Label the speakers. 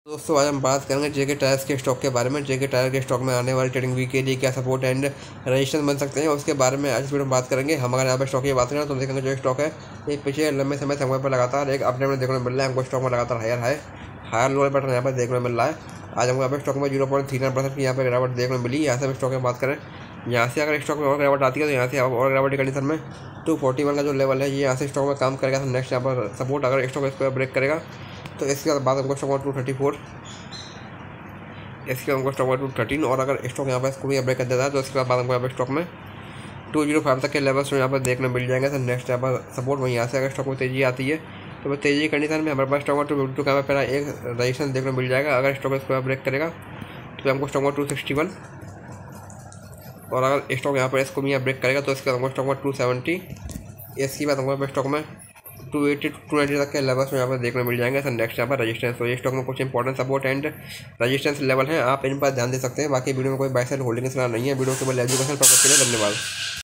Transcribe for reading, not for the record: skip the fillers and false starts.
Speaker 1: दोस्तों आज हम बात करेंगे जेके टायर्स के स्टॉक के बारे में। जेके टायर के स्टॉक में आने वाली ट्रेडिंग वीक के लिए क्या सपोर्ट एंड रजिस्ट्रेशन बन सकते हैं उसके बारे में आज वीडियो में बात करेंगे। हम अगर यहाँ पर स्टॉक की बात करें तो देखेंगे जो स्टॉक है ये पिछले लंबे समय पर लगातार एक अपने में देखने को मिल रहा है। हमको स्टॉक में लगातार हायर लोअर पैटर्न यहाँ पर देखने को मिल रहा है। आज हमको यहाँ पर स्टॉक में 0.39% की यहाँ पर गिरावट देखने को मिली। यहाँ से स्टॉक में बात करें, यहाँ से अगर स्टॉक में और गिरावट आती है तो यहाँ से और गिरावट की कंडीशन में 241 का जो लेवल है ये यहाँ से स्टॉक में काम करेगा। तो नेक्स्ट यहाँ पर सपोर्ट अगर स्टॉक इसको ब्रेक करेगा तो इसके बाद हमको स्टॉक में 234, इसके बाद हमको स्टॉक में 213 और अगर स्टॉक यहाँ पर इसको भी ब्रेक कर देता है तो इसके बाद हमको यहाँ पर स्टॉक में 205 तक के लेवल्स यहाँ पर देखने मिल जाएंगे। तो नेक्स्ट यहाँ पर सपोर्ट वहीं यहाँ से अगर स्टॉक में तेजी आती है तो तेजी की कंडीशन में हमारे पास स्टॉक में 252 का पहला एक रजिस्ट्रेशन देखने मिल जाएगा। अगर स्टॉक इसको ब्रेक करेगा तो हमको स्टॉक में 261 और अगर स्टॉक यहाँ पर इसको भी यहाँ ब्रेक करेगा तो इसके बाद हमको स्टॉक में 270, इसके बाद हमको स्टॉक में 280 290 तक के लेवल्स में यहाँ पर देखने मिल जाएंगे। सर नेक्स्ट यहाँ पर रजिस्टेंस, तो ये स्टॉक में कुछ important support and resistance level हैं, आप इन पर ध्यान दे सकते हैं। बाकी वीडियो में कोई बाय सेल होल्डिंग सलाह नहीं है। वीडियो केवल एजुकेशन पर्पज के लिए। धन्यवाद।